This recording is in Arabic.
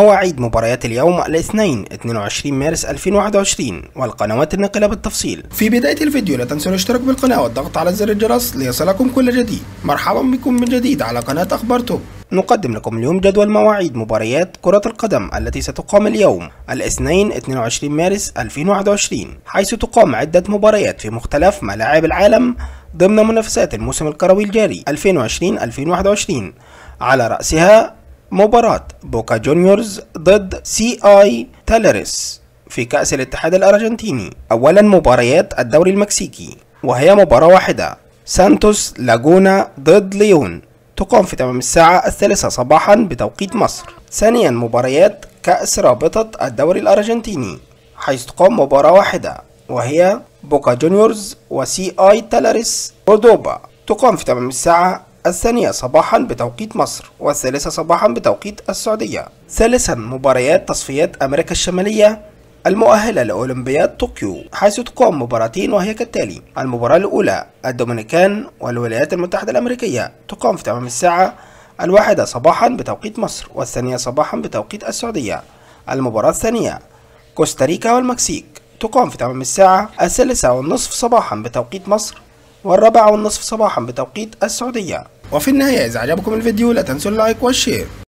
مواعيد مباريات اليوم الاثنين 22 مارس 2021 والقنوات الناقلة بالتفصيل. في بداية الفيديو لا تنسوا الاشتراك بالقناة والضغط على زر الجرس ليصلكم كل جديد. مرحبا بكم من جديد على قناة أخبار توب. نقدم لكم اليوم جدول مواعيد مباريات كرة القدم التي ستقام اليوم الاثنين 22 مارس 2021، حيث تقام عدة مباريات في مختلف ملاعب العالم ضمن منافسات الموسم الكروي الجاري 2020-2021، على رأسها مباراة بوكا جونيورز ضد سي اي تاليريس في كأس الاتحاد الأرجنتيني. أولا مباريات الدوري المكسيكي، وهي مباراة واحدة، سانتوس لاجونا ضد ليون، تقام في تمام الساعة 3 صباحا بتوقيت مصر. ثانيا مباريات كأس رابطة الدوري الأرجنتيني، حيث تقام مباراة واحدة وهي بوكا جونيورز وسي اي تاليريس كوردوبا، تقام في تمام الساعة 2 صباحا بتوقيت مصر و3 صباحا بتوقيت السعودية. ثالثا مباريات تصفيات أمريكا الشمالية المؤهلة لأولمبياد طوكيو، حيث تقام مباراتين وهي كالتالي: المباراة الأولى الدومينيكان والولايات المتحدة الأمريكية، تقام في تمام الساعة 1 صباحا بتوقيت مصر و2 صباحا بتوقيت السعودية. المباراة الثانية كوستاريكا والمكسيك، تقام في تمام الساعة 3:30 صباحا بتوقيت مصر و4:30 صباحا بتوقيت السعودية. وفي النهاية إذا عجبكم الفيديو لا تنسوا اللايك والشير.